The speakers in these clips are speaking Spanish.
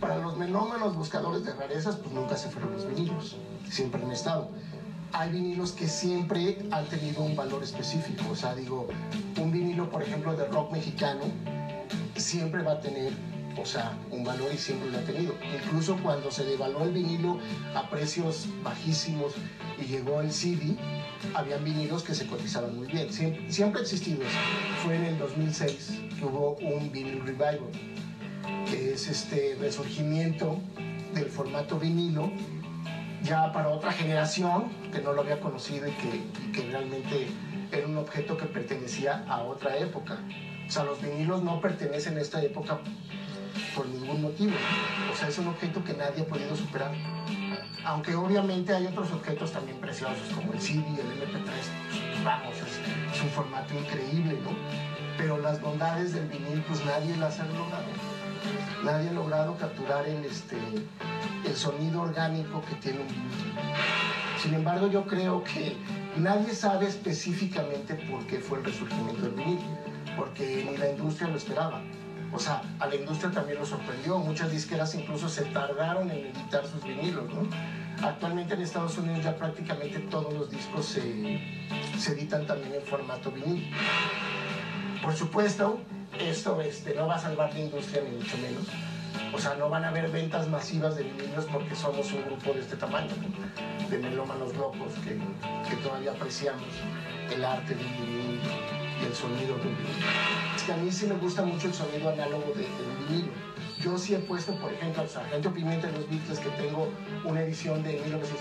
para los melómanos buscadores de rarezas, pues nunca se fueron los vinilos, siempre han estado. Hay vinilos que siempre han tenido un valor específico, o sea, digo, un vinilo, por ejemplo, de rock mexicano, siempre va a tener, o sea, un valor y siempre lo ha tenido. Incluso cuando se devaluó el vinilo a precios bajísimos y llegó el CD, habían vinilos que se cotizaban muy bien. Siempre ha existido eso. Fue en el 2006 que hubo un vinyl revival, que es este resurgimiento del formato vinilo, ya para otra generación que no lo había conocido y que realmente era un objeto que pertenecía a otra época. O sea, los vinilos no pertenecen a esta época por ningún motivo. O sea, es un objeto que nadie ha podido superar. Aunque obviamente hay otros objetos también preciosos, como el CD, el MP3, pues, vamos, es un formato increíble, ¿no? Pero las bondades del vinil, pues nadie las ha logrado. Nadie ha logrado capturar el sonido orgánico que tiene un vinil. Sin embargo, yo creo que nadie sabe específicamente por qué fue el resurgimiento del vinil, porque ni la industria lo esperaba. O sea, a la industria también lo sorprendió. Muchas disqueras incluso se tardaron en editar sus vinilos, ¿no? Actualmente en Estados Unidos ya prácticamente todos los discos se editan también en formato vinil. Por supuesto, esto no va a salvar la industria ni mucho menos. O sea, no van a haber ventas masivas de vinilos porque somos un grupo de este tamaño, ¿no? De melómanos locos que todavía apreciamos el arte del vinilo y el sonido del vinilo. Es que a mí sí me gusta mucho el sonido análogo del vinilo. Yo sí he puesto, por ejemplo, al Sargento Pimienta de los Beatles, que tengo una edición de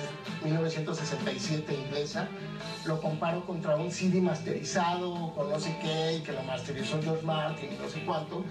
1967 inglesa, lo comparo contra un CD masterizado con no sé qué, y que lo masterizó George Martin y no sé cuánto,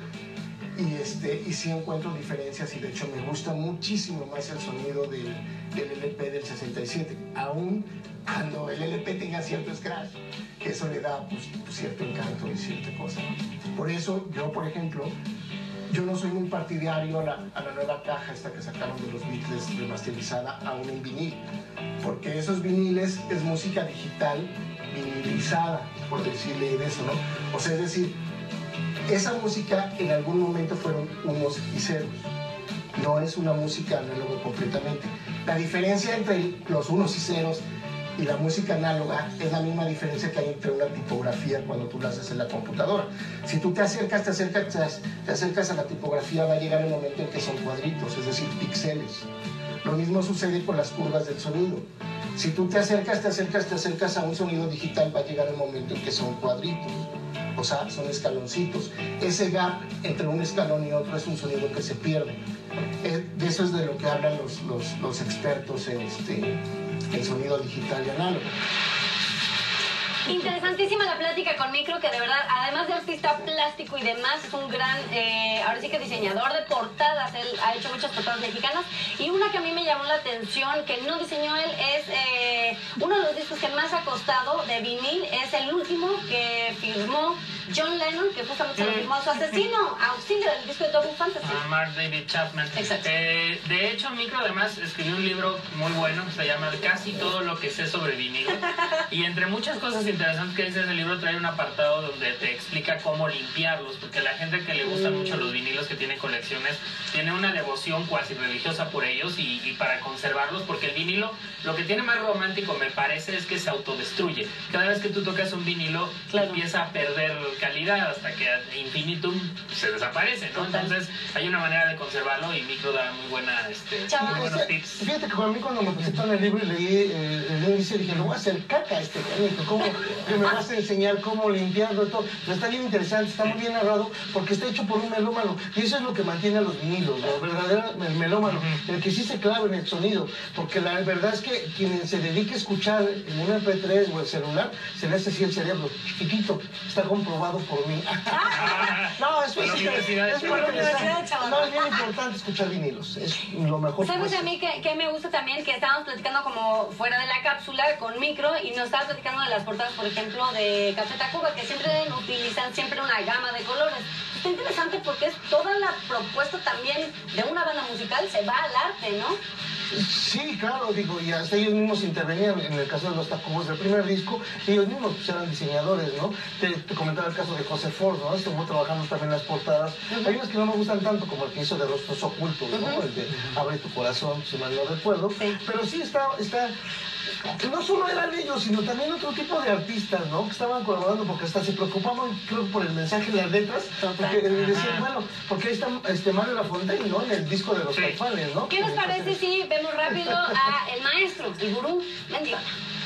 y sí encuentro diferencias, y de hecho me gusta muchísimo más el sonido del LP del 67, aún cuando el LP tenga cierto scratch, que eso le da pues, cierto encanto y cierta cosa, ¿no? Por eso yo, por ejemplo, yo no soy muy partidario a la nueva caja esta que sacaron de los Beatles remasterizada, aún en vinil, porque esos viniles es música digital vinilizada, por decirle de eso, ¿no? O sea, es decir, esa música en algún momento fueron unos y ceros, no es una música análoga completamente. La diferencia entre los unos y ceros y la música análoga es la misma diferencia que hay entre una tipografía cuando tú la haces en la computadora. Si tú te acercas a la tipografía, va a llegar el momento en que son cuadritos, es decir, píxeles. Lo mismo sucede con las curvas del sonido. Si tú te acercas a un sonido digital, va a llegar el momento en que son cuadritos. O sea, son escaloncitos. Ese gap entre un escalón y otro es un sonido que se pierde. De eso es de lo que hablan los expertos en sonido digital y análogo. Interesantísima la plática con Micro, que de verdad, además de artista plástico y demás, es un gran, ahora sí que diseñador de portadas. Él ha hecho muchas portadas mexicanas, y una que a mí me llamó la atención, que no diseñó él, es uno de los discos que más ha costado de vinil, es el último que firmó John Lennon, que justamente lo firmó a su asesino, auxilio del disco de Double Fantasy. Mark David Chapman. Exacto. De hecho, Micro además escribió un libro muy bueno, se llama Casi todo lo que sé sobre vinilo. Y entre muchas cosas interesantes que dice ese libro, trae un apartado donde te explica cómo limpiarlos, porque la gente que le gustan mucho los vinilos, que tiene colecciones, tiene una devoción cuasi religiosa por ellos y para conservarlos, porque el vinilo, lo que tiene más romántico, me parece, es que se autodestruye. Cada vez que tú tocas un vinilo, empieza a perder calidad hasta que ad infinitum se desaparece, ¿no? Entonces hay una manera de conservarlo, y Micro da muy buenos tips. Fíjate que a mí cuando me presentaron el libro y leí el índice, dije, lo voy a hacer caca ¿cómo que me vas a enseñar cómo limpiarlo y todo? Pero está bien interesante, está muy bien narrado, porque está hecho por un melómano, y eso es lo que mantiene a los vinilos, el melómano, el que sí se clava en el sonido, porque la verdad es que quien se dedique a escuchar en un MP3 o el celular, se le hace así el cerebro chiquito, está comprobado por mí. No, es física, es bien importante escuchar vinilos, es lo mejor. ¿Sabes a mí que me gusta también? Que estábamos platicando como fuera de la cápsula con Micro, y nos estaba platicando de las portadas, por ejemplo, de Café Tacuba, que siempre utilizan una gama de colores. Está interesante porque es toda la propuesta también de una banda musical, se va al arte, ¿no? Sí, claro, digo, y hasta ellos mismos intervenían en el caso de los Tacubos del primer disco, ellos mismos pues, eran diseñadores, ¿no? Te comentaba el caso de José Ford, ¿no? Estuvo trabajando también las portadas. Hay unas que no me gustan tanto, como el que hizo de Rostros Ocultos, ¿no? El de Abre tu corazón, si mal no recuerdo. Sí. Pero sí está... No solo eran ellos, sino también otro tipo de artistas, ¿no? Que estaban colaborando porque hasta se preocupaban, creo, por el mensaje en las letras. Porque decían, bueno, porque ahí está Mario Lafontaine, ¿no? En el disco de los Caifanes, ¿no? ¿Qué les parece si vemos rápido a el maestro, el gurú Mendiola?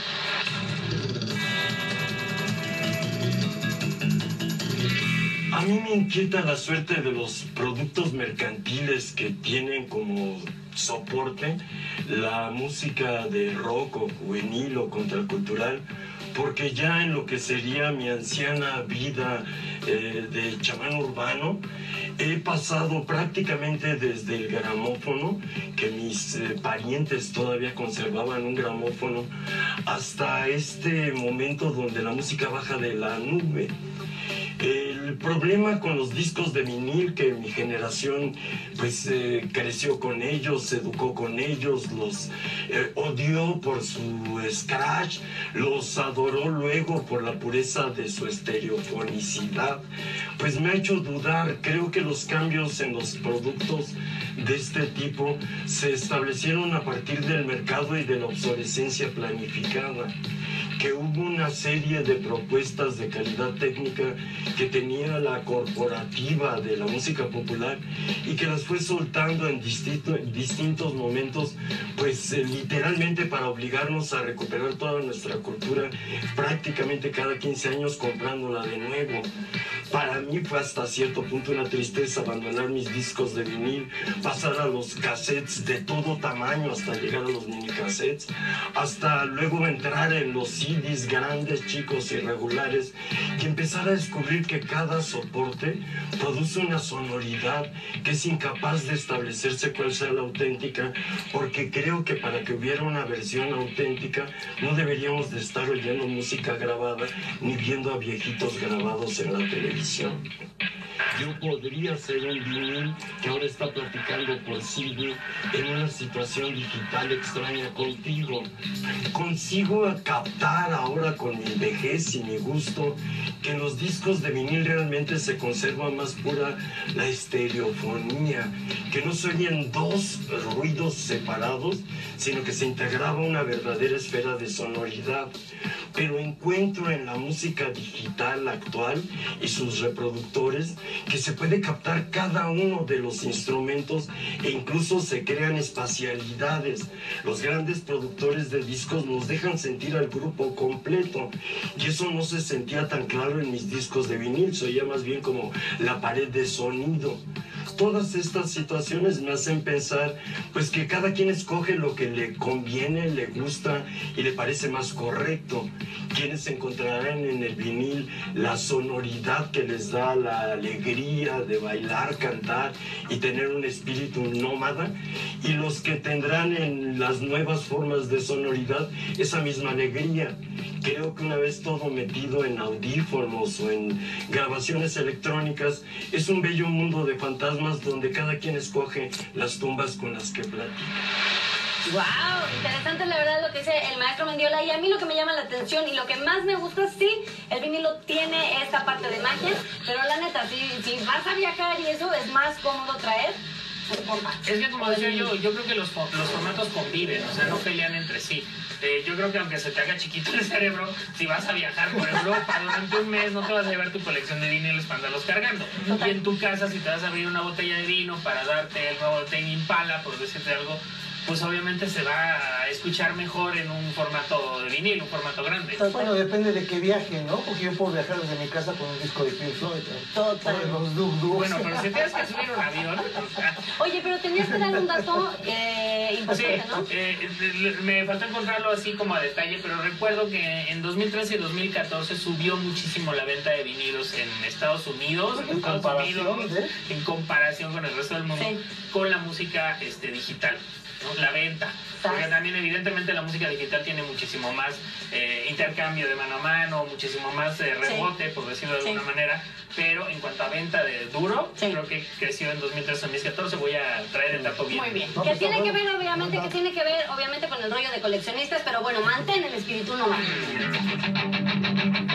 A mí me inquieta la suerte de los productos mercantiles que tienen como soporte la música de rock o juvenil o contracultural, porque ya en lo que sería mi anciana vida de chamán urbano, he pasado prácticamente desde el gramófono, que mis parientes todavía conservaban un gramófono, hasta este momento donde la música baja de la nube. El problema con los discos de vinil, que mi generación pues creció con ellos, se educó con ellos, los odió por su scratch, los adoró luego por la pureza de su estereofonicidad, pues me ha hecho dudar. Creo que los cambios en los productos de este tipo se establecieron a partir del mercado y de la obsolescencia planificada, que hubo una serie de propuestas de calidad técnica que tenía la corporativa de la música popular y que las fue soltando en distintos momentos, pues literalmente para obligarnos a recuperar toda nuestra cultura prácticamente cada 15 años comprándola de nuevo. Para mí fue hasta cierto punto una tristeza abandonar mis discos de vinil, pasar a los cassettes de todo tamaño hasta llegar a los mini cassettes, hasta luego entrar en los CDs grandes, chicos y regulares, y empezar a descubrir que cada soporte produce una sonoridad que es incapaz de establecerse cuál sea la auténtica, porque creo que para que hubiera una versión auténtica no deberíamos de estar oyendo música grabada ni viendo a viejitos grabados en la televisión. Yo podría ser un vinil que ahora está platicando por CD en una situación digital extraña contigo. Consigo captar ahora con mi vejez y mi gusto que en los discos de vinil realmente se conserva más pura la estereofonía, que no se oyen dos ruidos separados, sino que se integraba una verdadera esfera de sonoridad. Pero encuentro en la música digital actual y sus reproductores que se puede captar cada uno de los instrumentos e incluso se crean espacialidades. Los grandes productores de discos nos dejan sentir al grupo completo y eso no se sentía tan claro en mis discos de vinil, se oía más bien como la pared de sonido. Todas estas situaciones me hacen pensar pues que cada quien escoge lo que le conviene, le gusta y le parece más correcto. Quienes encontrarán en el vinil la sonoridad que les da la alegría de bailar, cantar y tener un espíritu nómada, y los que tendrán en las nuevas formas de sonoridad esa misma alegría. Creo que una vez todo metido en audífonos o en grabaciones electrónicas, es un bello mundo de fantasmas donde cada quien escoge las tumbas con las que platica. Wow, interesante la verdad lo que dice el maestro Mendiola, y a mí lo que me llama la atención y lo que más me gusta, sí, el vinilo tiene esta parte de magia, pero la neta, si vas a viajar y eso es más cómodo traer. Es que como decía yo creo que los formatos conviven, o sea, no pelean entre sí. Yo creo que aunque se te haga chiquito el cerebro, si vas a viajar por Europa durante un mes, no te vas a llevar tu colección de vinilos para andarlos cargando. Y en tu casa, si te vas a abrir una botella de vino para darte el nuevo Tame Impala, por decirte algo, pues obviamente se va a escuchar mejor en un formato de vinilo, un formato grande. Bueno, depende de qué viaje, ¿no? Porque yo puedo viajar desde mi casa con un disco de Pink Floyd. Total. Los Duk Duk. Bueno, pero si tienes que subir un avión... Oye, pero tenías que dar un dato importante, Sí, ¿no? me faltó encontrarlo así como a detalle, pero recuerdo que en 2013 y 2014 subió muchísimo la venta de vinilos en Estados Unidos, ¿En comparación en comparación con el resto del mundo, Sí. con la música digital. ¿no? La venta. Porque también evidentemente la música digital tiene muchísimo más intercambio de mano a mano, muchísimo más rebote, por decirlo de alguna manera, pero en cuanto a venta de duro, creo que creció en 2013-2014, voy a traer el dato bien. Muy bien. Que tiene que ver, obviamente, con el rollo de coleccionistas, pero bueno, mantén el espíritu nomás.